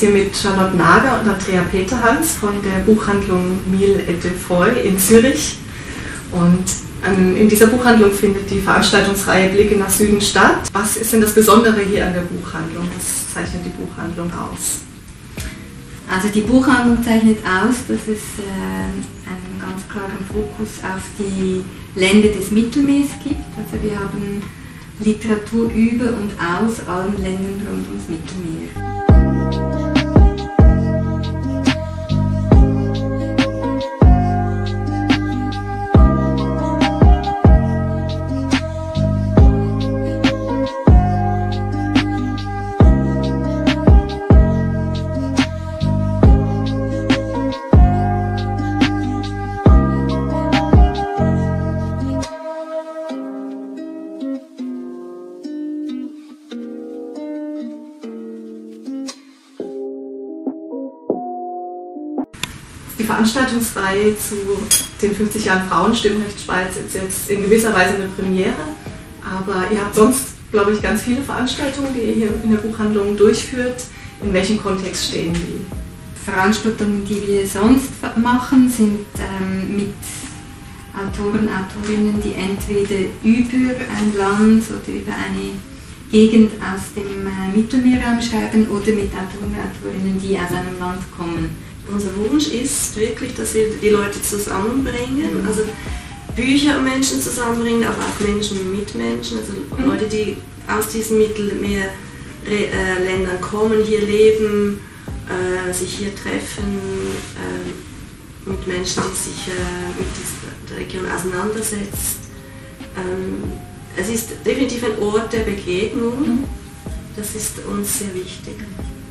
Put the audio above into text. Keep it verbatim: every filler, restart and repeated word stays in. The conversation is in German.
hier mit Charlotte Nager und Andrea Peterhans von der Buchhandlung Mille et de Foy in Zürich. Und ähm, in dieser Buchhandlung findet die Veranstaltungsreihe Blicke nach Süden statt. Was ist denn das Besondere hier an der Buchhandlung? Was zeichnet die Buchhandlung aus? Also die Buchhandlung zeichnet aus, dass es äh, einen ganz klaren Fokus auf die Länder des Mittelmeers gibt. Also wir haben Literatur über und aus allen Ländern rund ums Mittelmeer. Die Veranstaltungsreihe zu den fünfzig Jahren Frauenstimmrecht Schweiz ist jetzt in gewisser Weise eine Premiere, aber ihr habt sonst, glaube ich, ganz viele Veranstaltungen, die ihr hier in der Buchhandlung durchführt. In welchem Kontext stehen die? Veranstaltungen, die wir sonst machen, sind ähm, mit Autoren, Autorinnen, die entweder über ein Land oder über eine Gegend aus dem äh, Mittelmeerraum schreiben oder mit Autoren, Autorinnen, die aus einem Land kommen. Unser Wunsch ist wirklich, dass wir die Leute zusammenbringen, also Bücher und Menschen zusammenbringen, aber auch Menschen mit Menschen, also Leute, die aus diesen Mittelmeerländern kommen, hier leben, äh, sich hier treffen, äh, mit Menschen, die sich äh, mit dieser Region auseinandersetzt. Ähm, es ist definitiv ein Ort der Begegnung, das ist uns sehr wichtig.